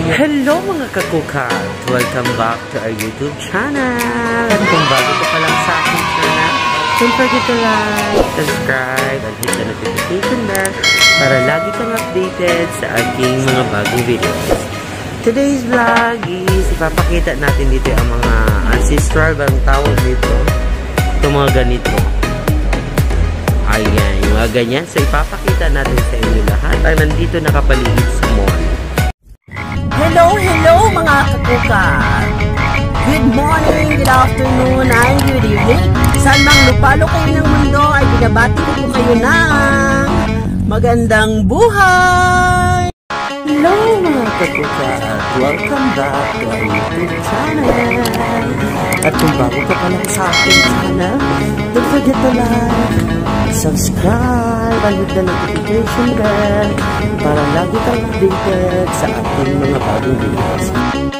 Hello mga kakukat! Welcome back to our YouTube channel! At kung bago ka pa lang sa aking channel, don't forget to like, subscribe, and hit the notification bell para lagi kang updated sa aking mga bagong videos. Today's vlog is ipapakita natin dito ang mga ancestral bang tawag dito. Ito mga ganito. Ayan, yung mga ganyan. So ipapakita natin sa inyo lahat ang nandito nakapaligid sa mall. Hello mga kakukat! Good morning, good afternoon, and good evening. Saan mang lupalo kayo ng mundo ay binabati ko po kayo ng magandang buhay! Hello mga kakukat! Welcome back to our YouTube channel! At kung bago ka pa lang sa aking channel, don't forget to like, subscribe, and hit the notification bell para lagi kang updated sa ating mga bagong videos.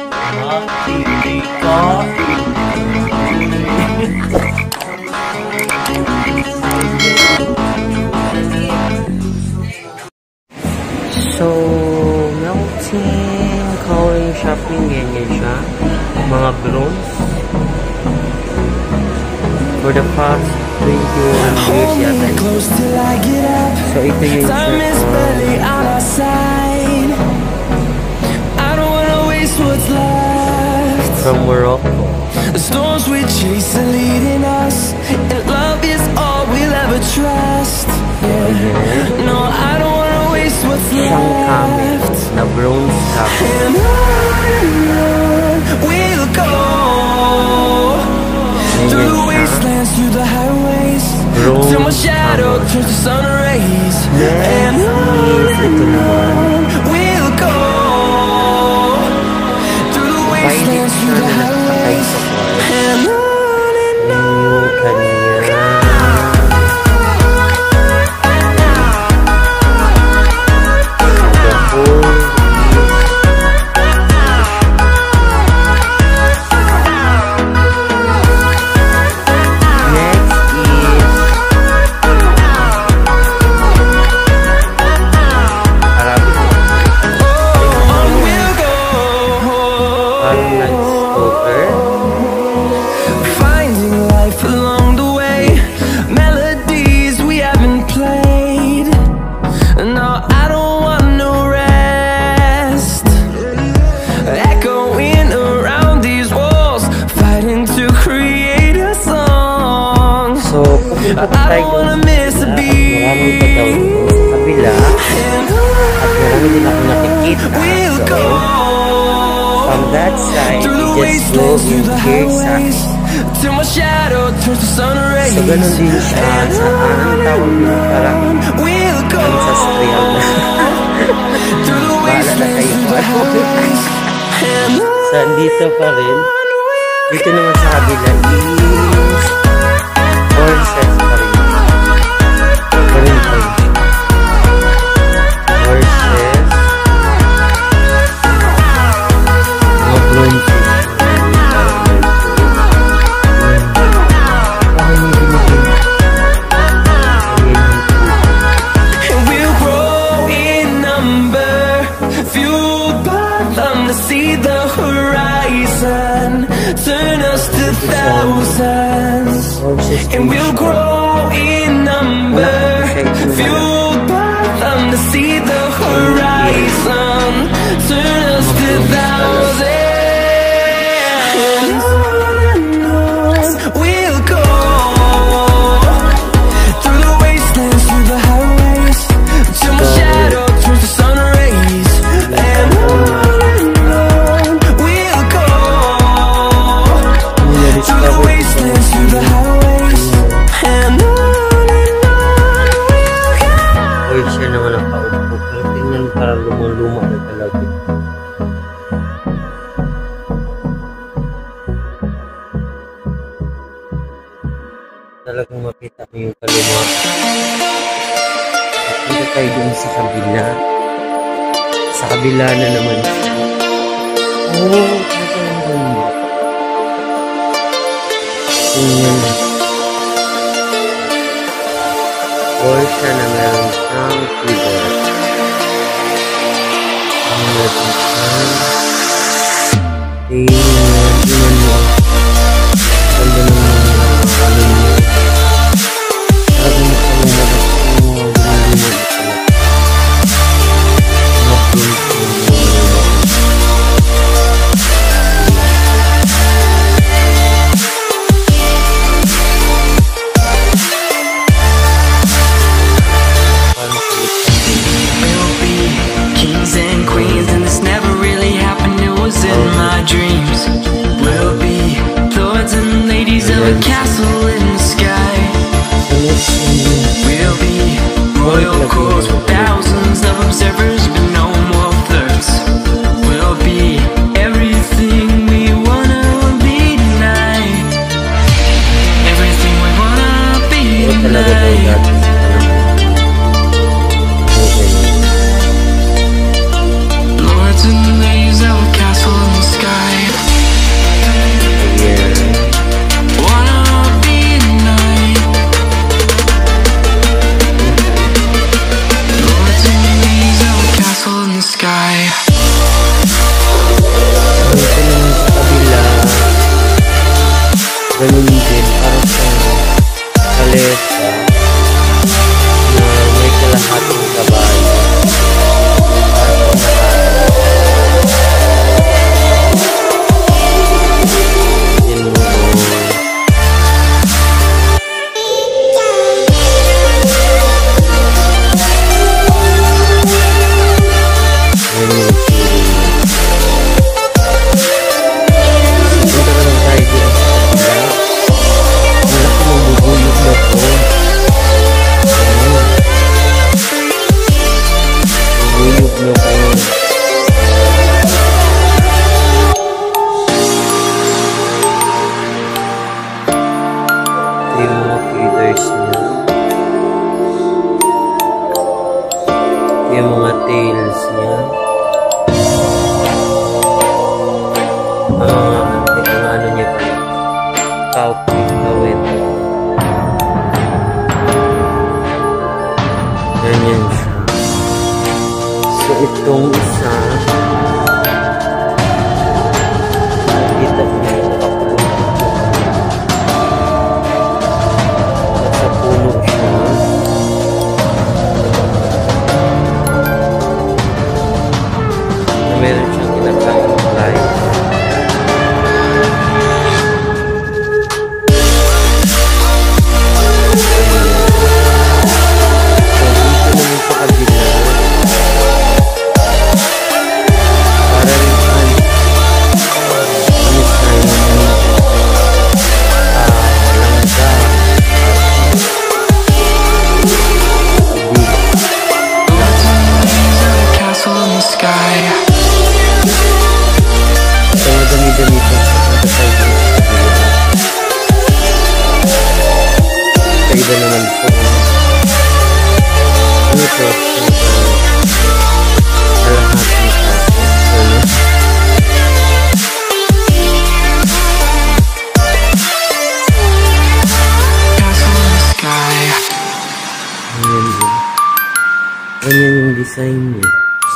So, melting, coloring shopping, ganyan siya. Mga bronze. For the past 21 years yata. So, ito yung from Morocco. The storms we chase are leading us, and love is all we'll ever trust. Yeah. No, I don't wanna waste what's left. Na bronze camel. And on we'll go through the wastelands, through the highways, till my shadow turns to sun rays. And on we'll go through the wastelands, through the highways, and on. I don't wanna miss a beat. Maraming pataw sa kabila. At marami din ako nakikita. So, from that side, you just go in here side. So, ganun din siya saan tawag mo parang ancestral na. Bahala na kayo. So, dito pa rin. Dito naman sa kabila is horses pa rin. Horses. Mga bronze. And we'll grow in number, fueled by them to see the horizon, turn us to thousands. And we'll grow in number, fueled by them to see the horizon, turn us to thousands. And on we'll go through the wastelands, through the highways, till my shadow turns to sun rays. And on we'll go through the wastelands, through the highways, and on we'll go. Oy, siya naman nakaupo. Pero tingnan parang lumang-luma na talaga. Talagang makita mo yung kaluma. Punta tayo dun sa kabila. Sa kabila na naman siya. Oh, talagang ganda. Tingnan. Or siya na meron siyang keyboard. Ang meron siyang castle in the sky. We'll be royal courts with thousands of observers, but no more flirts. We'll be everything we wanna be tonight. Everything we wanna be tonight. Lords and ladies of a castle in the sky. Wanna be tonight. Lords and ladies of a castle in the sky. Ganun din para sa kalesa na may kalahating kabayo. Yung mga feathers niya, yung mga tails niya, ano niya pa, cowpig gawin, ganyan siya. So itong isa, kita niya meron siyang kinakain fly. So dito naman sa kabila, para rin siyang langga. Castle in the sky. So madami-dami pa sa side ng kabila. Sa iba naman po, ano ito? Kalahat ng kaso. Castle in the sky. Ganyan yung design niya.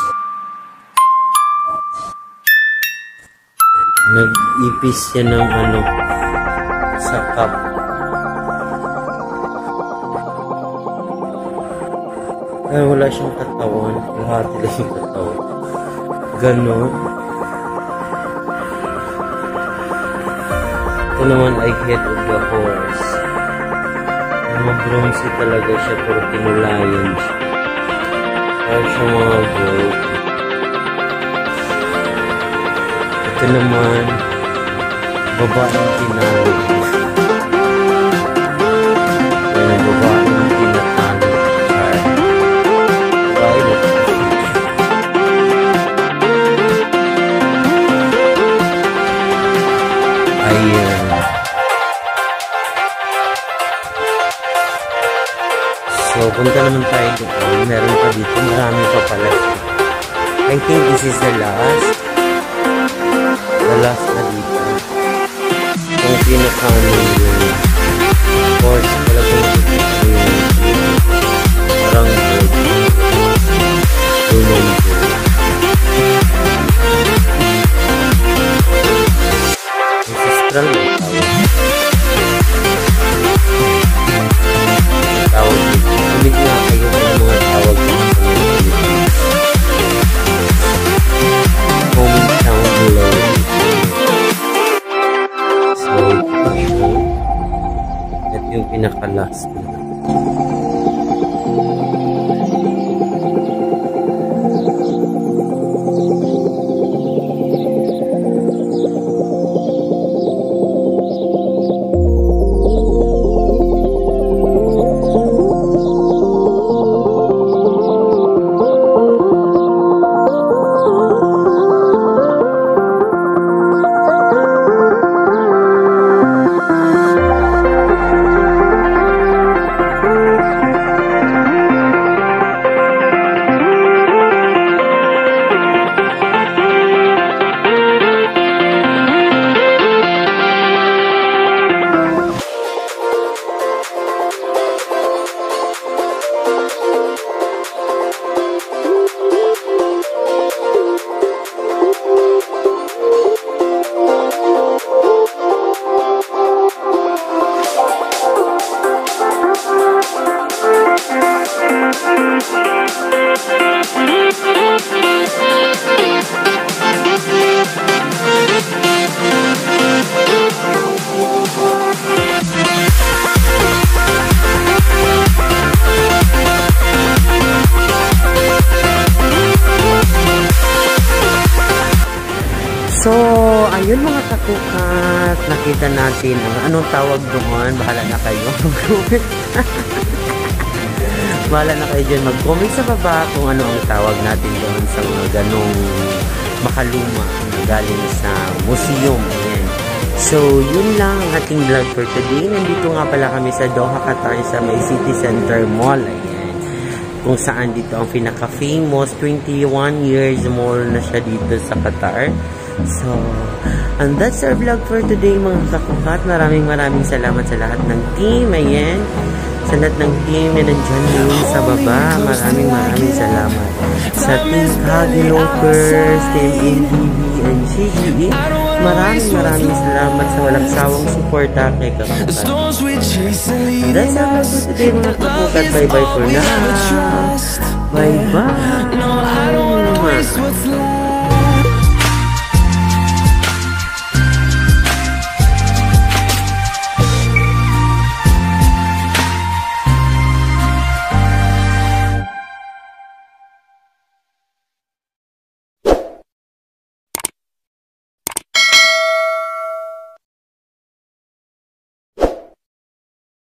Nag-ipis siya ng sa cup. Ay, wala siyang katawan. Lahati lang yung katawan. Ganon. Ito naman ay head of the horse. Mga-bronzy talaga siya, pero kinulayan siya. Parang siya mga gold. Ito naman, babaeng tinawag. Yan ang babaeng tinatawag. Babae mo. Ayan. So, punta naman tayo doon. Meron pa dito. Marami pa pala. I think this is the last. The last na dito. Kung pinakaano yung horse talagang parang gold. Tulong gold. Ancestral na tawag. Ulit nga kayo ng mga tawag comment down below. So, ito yung pinaka-last na. So, ayun mga kakukat, nakita natin anong tawag doon. Bahala na kayo. Bahala na kayo dyan. Mag-comment sa baba kung ano ang tawag natin doon sa mga ganong makaluma na galing sa museum. Ayan. So, yun lang ang ating vlog for today. Nandito nga pala kami sa Doha, Qatar sa may City Center Mall. Ayan. Kung saan dito ang pinaka-famous 21 years mall na siya dito sa Qatar. So, and that's our vlog for today mga kakukat. Maraming salamat sa lahat ng team. Ayan. Sa lahat ng team na nandyan yun sa baba. Maraming salamat. Sa Team Kagi Lopers, Team NDV, and CGE. Maraming salamat sa walang sawang suporta kay kakukat. That's our vlog for today mga kakukat. Bye-bye for now. Bye-bye.